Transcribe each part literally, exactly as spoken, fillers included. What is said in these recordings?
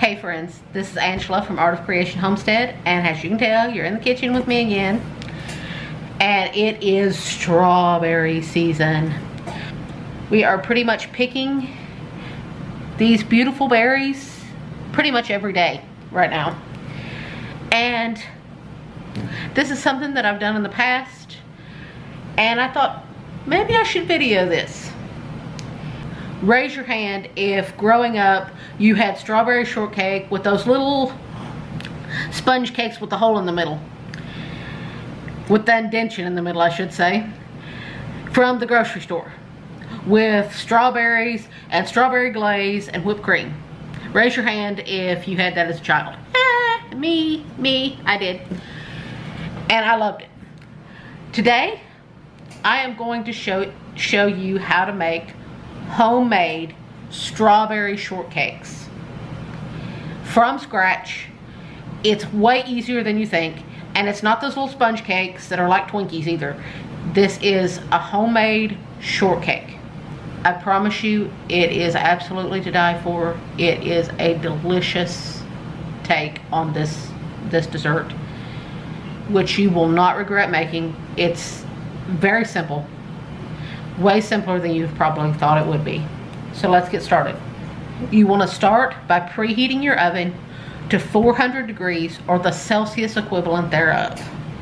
Hey friends, this is Angela from Art of Creation Homestead, and as you can tell, you're in the kitchen with me again. And it is strawberry season. We are pretty much picking these beautiful berries pretty much every day right now. And this is something that I've done in the past, and I thought maybe I should video this. Raise your hand if growing up you had strawberry shortcake with those little sponge cakes with the hole in the middle. With the indentation in the middle, I should say. From the grocery store. With strawberries and strawberry glaze and whipped cream. Raise your hand if you had that as a child. Ah, me, me, I did. And I loved it. Today, I am going to show, show you how to make homemade strawberry shortcakes from scratch. It's way easier than you think, and it's not those little sponge cakes that are like Twinkies either. This is a homemade shortcake. I promise you, it is absolutely to die for. It is a delicious take on this this dessert, which you will not regret making. It's very simple. Way simpler than you probably thought it would be. So let's get started. You want to start by preheating your oven to four hundred degrees or the Celsius equivalent thereof.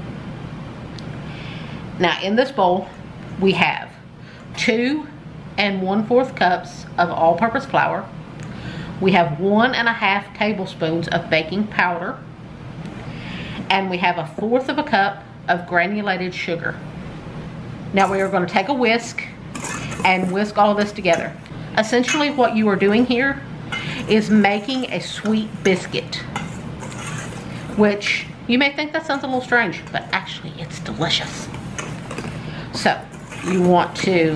Now in this bowl we have two and one fourth cups of all-purpose flour. We have one and a half tablespoons of baking powder, and we have a fourth of a cup of granulated sugar. Now we are going to take a whisk and whisk all of this together. Essentially what you are doing here is making a sweet biscuit, which you may think that sounds a little strange, but actually it's delicious. So you want to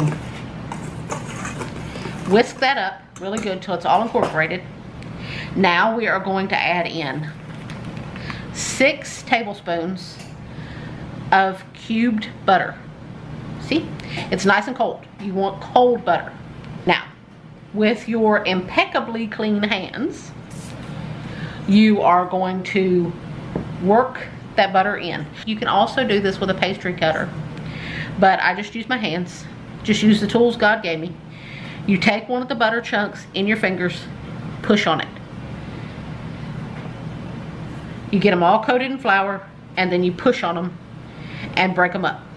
whisk that up really good till it's all incorporated. Now we are going to add in six tablespoons of cubed butter. See, it's nice and cold. You want cold butter. Now, with your impeccably clean hands, you are going to work that butter in. You can also do this with a pastry cutter, but I just use my hands. Just use the tools God gave me. You take one of the butter chunks in your fingers, push on it. You get them all coated in flour, and then you push on them and break them up.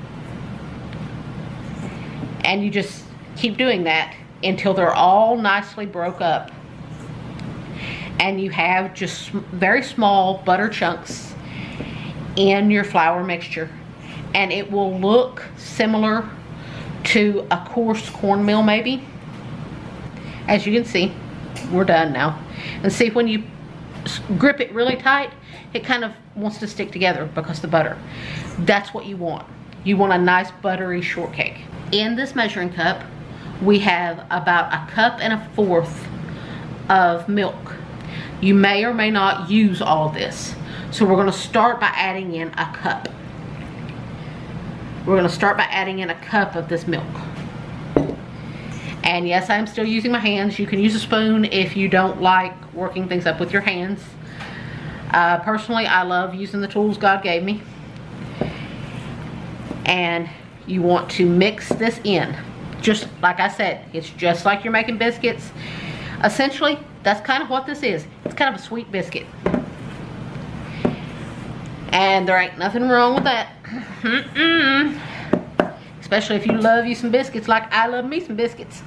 And you just keep doing that until they're all nicely broke up. And you have just very small butter chunks in your flour mixture. And it will look similar to a coarse cornmeal maybe. As you can see, we're done now. And see, when you grip it really tight, it kind of wants to stick together because of the butter. That's what you want. You want a nice buttery shortcake. In this measuring cup, we have about a cup and a fourth of milk. You may or may not use all of this. So we're gonna start by adding in a cup. We're gonna start by adding in a cup of this milk. And yes, I'm still using my hands. You can use a spoon if you don't like working things up with your hands. Uh, personally, I love using the tools God gave me. And you want to mix this in. Just like I said, it's just like you're making biscuits. Essentially, that's kind of what this is. It's kind of a sweet biscuit. And there ain't nothing wrong with that. Mm-mm. Especially if you love you some biscuits like I love me some biscuits.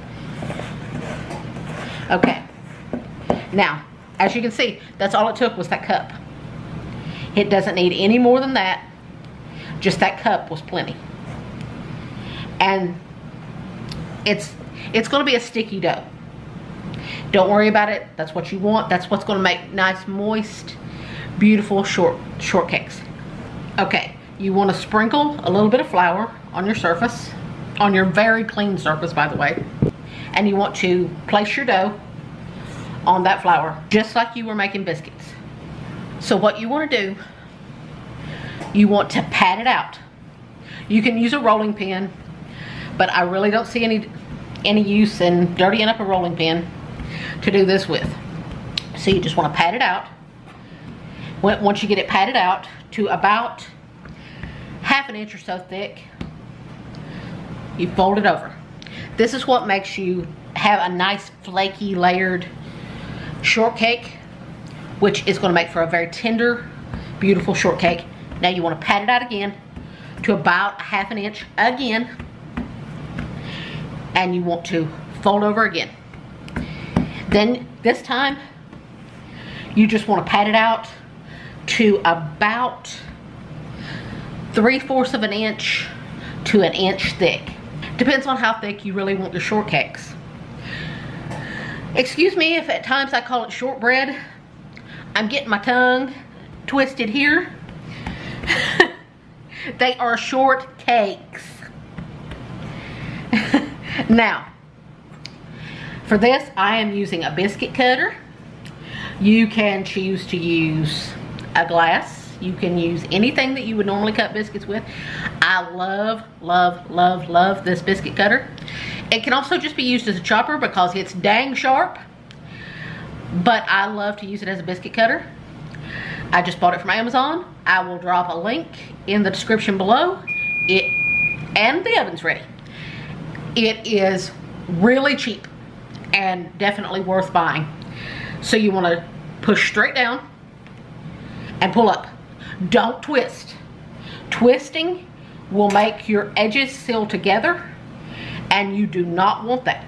Okay. Now, as you can see, that's all it took was that cup. It doesn't need any more than that. Just that cup was plenty. And it's it's going to be a sticky dough. Don't worry about it. That's what you want. That's what's going to make nice, moist, beautiful short shortcakes. Okay, you want to sprinkle a little bit of flour on your surface, on your very clean surface, by the way. And you want to place your dough on that flour, just like you were making biscuits. So what you want to do, you want to pat it out. You can use a rolling pin, but I really don't see any any use in dirtying up a rolling pin to do this with. So you just want to pat it out. Once you get it patted out to about half an inch or so thick, you fold it over. This is what makes you have a nice flaky layered shortcake, which is going to make for a very tender, beautiful shortcake. Now you want to pat it out again to about half an inch again, and you want to fold over again. Then this time you just want to pat it out to about three-fourths of an inch to an inch thick. Depends on how thick you really want your shortcakes. Excuse me if at times I call it shortbread. I'm getting my tongue twisted here. They are shortcakes. Now, for this, I am using a biscuit cutter. You can choose to use a glass. You can use anything that you would normally cut biscuits with. I love, love, love, love this biscuit cutter. It can also just be used as a chopper because it's dang sharp. But I love to use it as a biscuit cutter. I just bought it from Amazon. I will drop a link in the description below. It and the oven's ready. It is really cheap and definitely worth buying. So you want to push straight down and pull up. Don't twist. Twisting will make your edges seal together, and you do not want that.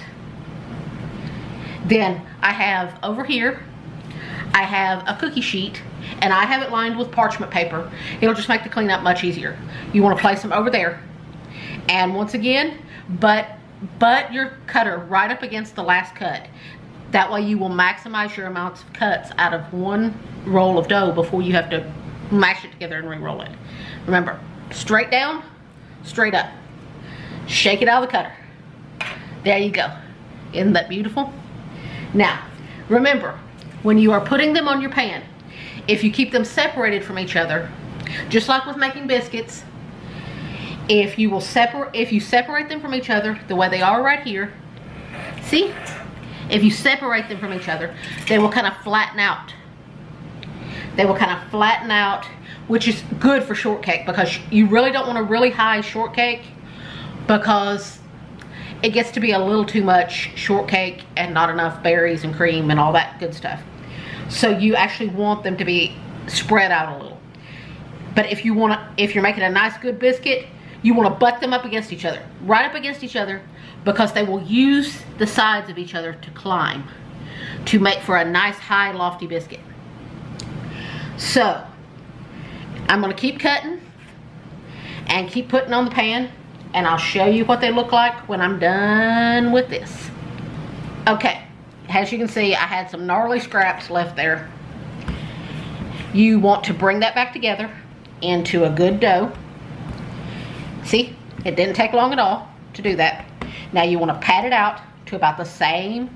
Then I have over here, I have a cookie sheet, and I have it lined with parchment paper. It'll just make the cleanup much easier. You want to place them over there. And once again, but butt your cutter right up against the last cut. That way you will maximize your amounts of cuts out of one roll of dough before you have to mash it together and re-roll it. Remember, straight down, straight up. Shake it out of the cutter. There you go. Isn't that beautiful? Now, remember, when you are putting them on your pan, if you keep them separated from each other, just like with making biscuits, if you will separate, if you separate them from each other the way they are right here, see? If you separate them from each other, they will kind of flatten out. They will kind of flatten out, which is good for shortcake because you really don't want a really high shortcake because it gets to be a little too much shortcake and not enough berries and cream and all that good stuff. So you actually want them to be spread out a little. But if you want to, if you're making a nice good biscuit, you want to butt them up against each other, right up against each other, because they will use the sides of each other to climb, to make for a nice high lofty biscuit. So, I'm going to keep cutting and keep putting on the pan, and I'll show you what they look like when I'm done with this. Okay, as you can see, I had some gnarly scraps left there. You want to bring that back together into a good dough. See, it didn't take long at all to do that. Now you want to pat it out to about the same,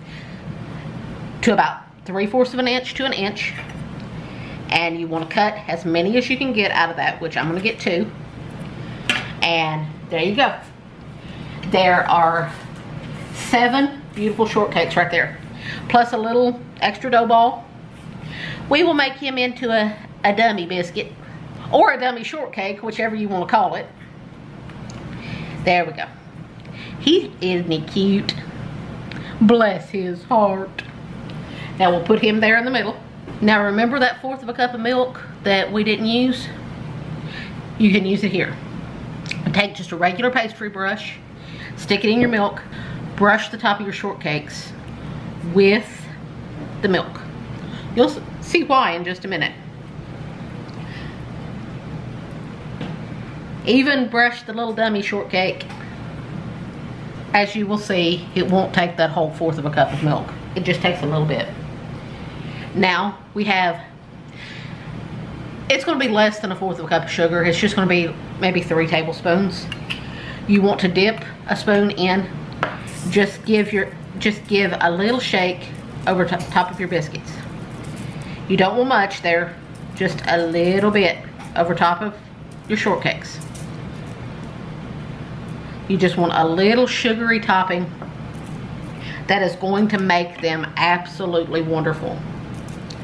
to about three-fourths of an inch to an inch. And you want to cut as many as you can get out of that, which I'm going to get two. And there you go. There are seven beautiful shortcakes right there. Plus a little extra dough ball. We will make him into a, a dummy biscuit. Or a dummy shortcake, whichever you want to call it. There we go. He isn't cute. Bless his heart. Now we'll put him there in the middle. Now remember that fourth of a cup of milk that we didn't use? You can use it here. Take just a regular pastry brush, stick it in your milk, brush the top of your shortcakes with the milk. You'll see why in just a minute. Even brush the little dummy shortcake. As you will see, it won't take that whole fourth of a cup of milk. It just takes a little bit. Now we have, it's going to be less than a fourth of a cup of sugar. It's just going to be maybe three tablespoons. You want to dip a spoon in. Just give your, just give a little shake over top of your biscuits. You don't want much there, just a little bit over top of your shortcakes. You just want a little sugary topping that is going to make them absolutely wonderful.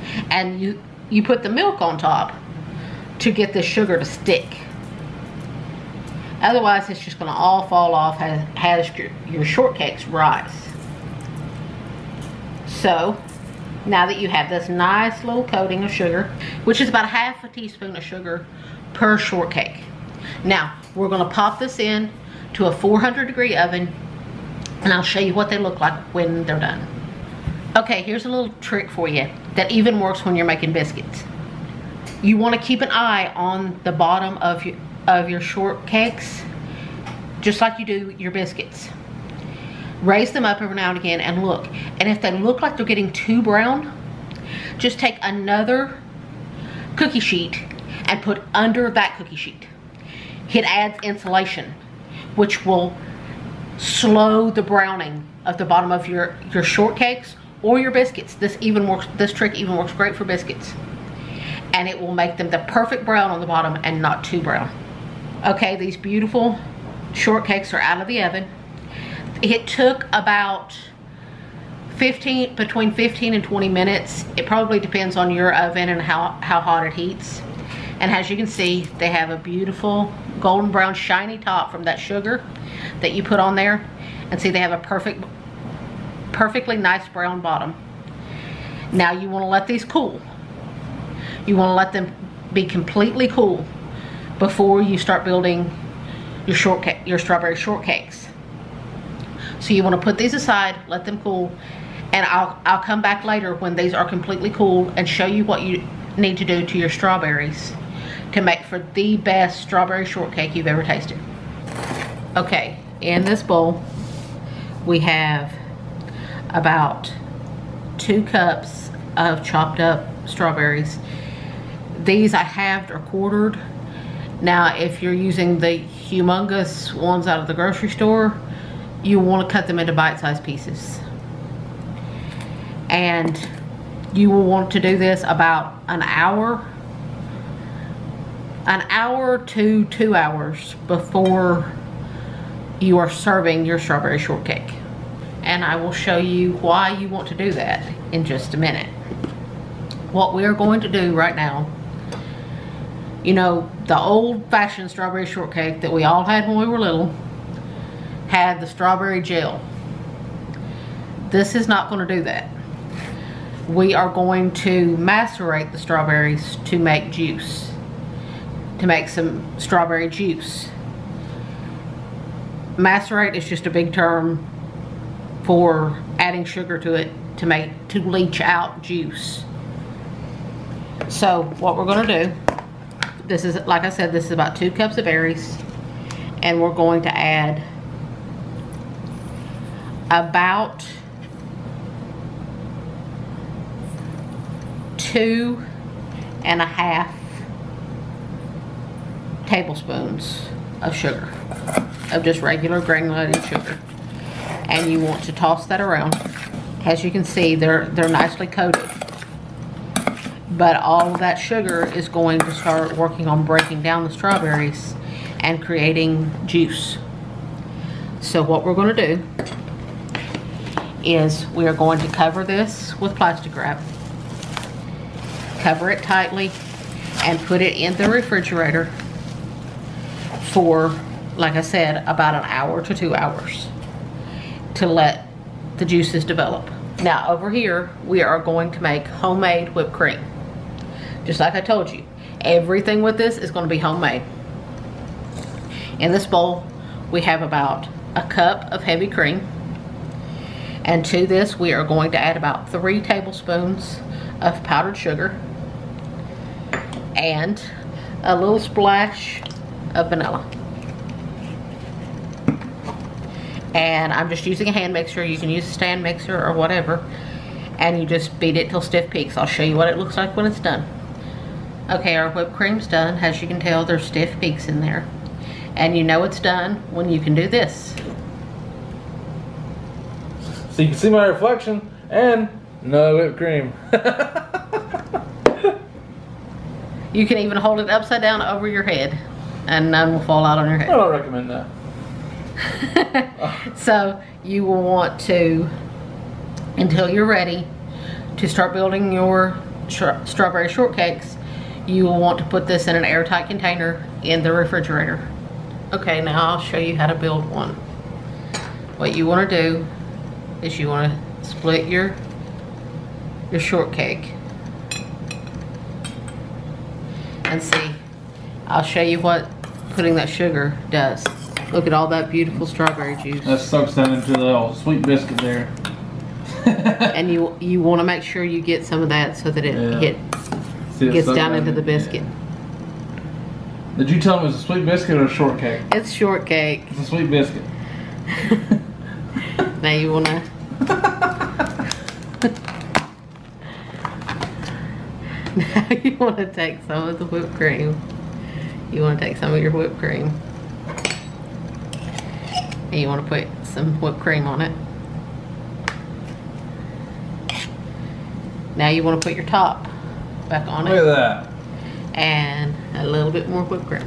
And you, you put the milk on top to get the sugar to stick. Otherwise, it's just going to all fall off as, as your, your shortcakes rise. So, now that you have this nice little coating of sugar, which is about half a teaspoon of sugar per shortcake. Now, we're going to pop this in to a four hundred degree oven, and I'll show you what they look like when they're done. Okay, here's a little trick for you that even works when you're making biscuits. You want to keep an eye on the bottom of your, of your shortcakes, just like you do your biscuits. Raise them up every now and again and look. And if they look like they're getting too brown, just take another cookie sheet and put under that cookie sheet. It adds insulation, which will slow the browning of the bottom of your, your shortcakes or your biscuits. This even works, this trick even works great for biscuits. And it will make them the perfect brown on the bottom and not too brown. Okay, these beautiful shortcakes are out of the oven. It took about fifteen, between fifteen and twenty minutes. It probably depends on your oven and how, how hot it heats. And as you can see, they have a beautiful golden brown shiny top from that sugar that you put on there. And see, they have a perfect, perfectly nice brown bottom. Now you want to let these cool. You want to let them be completely cool before you start building your shortcake, your strawberry shortcakes. So you want to put these aside, let them cool, and I'll, I'll come back later when these are completely cool and show you what you need to do to your strawberries to make for the best strawberry shortcake you've ever tasted. Okay, in this bowl, we have about two cups of chopped up strawberries. These I halved or quartered. Now, if you're using the humongous ones out of the grocery store, you want to cut them into bite-sized pieces. And you will want to do this about an hour, an hour to two hours before you are serving your strawberry shortcake. And I will show you why you want to do that in just a minute. What we are going to do right now, you know, the old-fashioned strawberry shortcake that we all had when we were little had the strawberry gel. This is not going to do that. We are going to macerate the strawberries to make juice, to make some strawberry juice. Macerate is just a big term for adding sugar to it to make, to leach out juice. So what we're going to do, this is, like I said, this is about two cups of berries, and we're going to add about two and a half tablespoons of sugar, of just regular granulated sugar. And you want to toss that around. As you can see, they're they're nicely coated, but all of that sugar is going to start working on breaking down the strawberries and creating juice. So what we're going to do is we are going to cover this with plastic wrap, cover it tightly, and put it in the refrigerator for, like I said, about an hour to two hours to let the juices develop. Now over here, we are going to make homemade whipped cream. Just like I told you, everything with this is going to be homemade. In this bowl, we have about a cup of heavy cream. And to this, we are going to add about three tablespoons of powdered sugar and a little splash of vanilla. And I'm just using a hand mixer. You can use a stand mixer or whatever. And you just beat it till stiff peaks. I'll show you what it looks like when it's done. Okay, our whipped cream's done. As you can tell, there's stiff peaks in there. And you know it's done when you can do this. So you can see my reflection and no whipped cream. You can even hold it upside down over your head and none will fall out on your head. I don't recommend that. So you will want to, until you're ready to start building your strawberry shortcakes, you will want to put this in an airtight container in the refrigerator. Okay, now I'll show you how to build one. What you want to do is you want to split your your shortcake and see. I'll show you what putting that sugar does. Look at all that beautiful strawberry juice. That sucks down into the little sweet biscuit there. And you you want to make sure you get some of that so that it Yeah. hit, See, it gets sucks down into in. the biscuit. Yeah. Did you tell me it was a sweet biscuit or a shortcake? It's shortcake. It's a sweet biscuit. Now you want to now you want to take some of the whipped cream. You want to take some of your whipped cream. And you want to put some whipped cream on it. Now you want to put your top back on Look it. at that. And a little bit more whipped cream.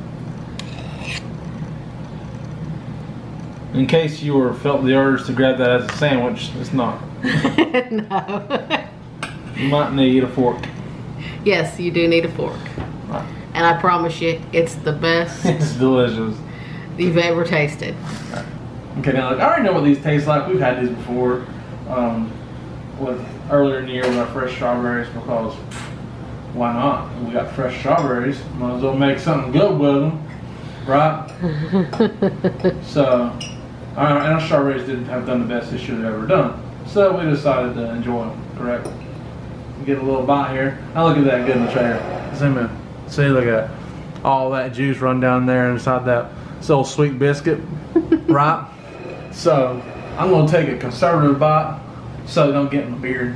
In case you were felt the urge to grab that as a sandwich, it's not. No. You might need a fork. Yes, you do need a fork. Right. And I promise you, it's the best It's delicious. you've ever tasted. Okay, now look, I already know what these taste like. We've had these before. Um, with earlier in the year with our fresh strawberries, because why not? We got fresh strawberries. Might as well make something good with them, right? So, our, and our strawberries didn't have done the best this year they've ever done. So we decided to enjoy them. Correct. Get a little bite here. Now look at that good in the trailer. Zoom in. See, look at all that juice run down there inside that little sweet biscuit, right? So I'm gonna take a conservative bite so it don't get in my beard.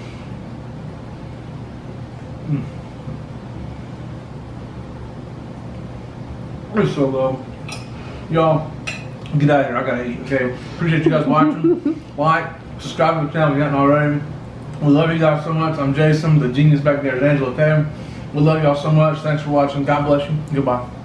Mm. It's so low. Y'all, get out of here. I gotta eat. Okay. Appreciate you guys watching. Like, subscribe to the channel if you haven't already. We love you guys so much. I'm Jason. The genius back there is Angela Tatum. We love y'all so much. Thanks for watching. God bless you. Goodbye.